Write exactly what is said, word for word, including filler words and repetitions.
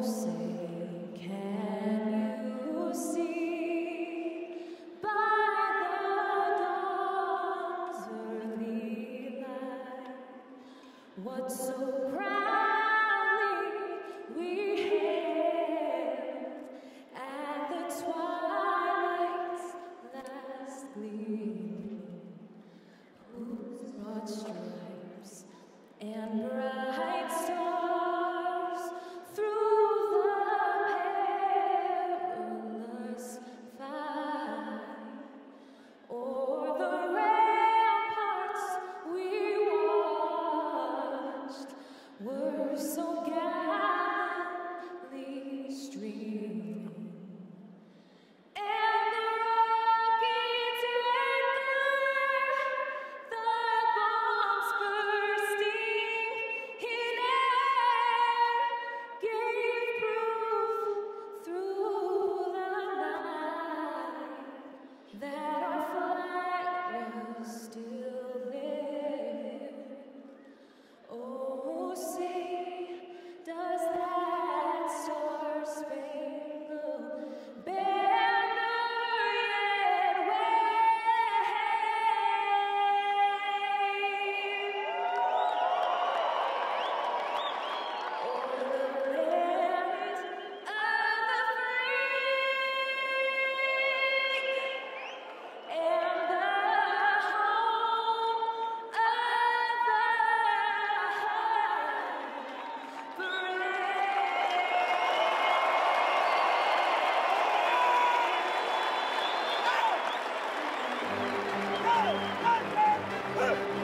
say, can you see by the dawn's early light what so proudly we hailed at the twilight's last gleam, whose broad stripes and bright stars through the perilous fight o'er the ramparts we watched were so gallant.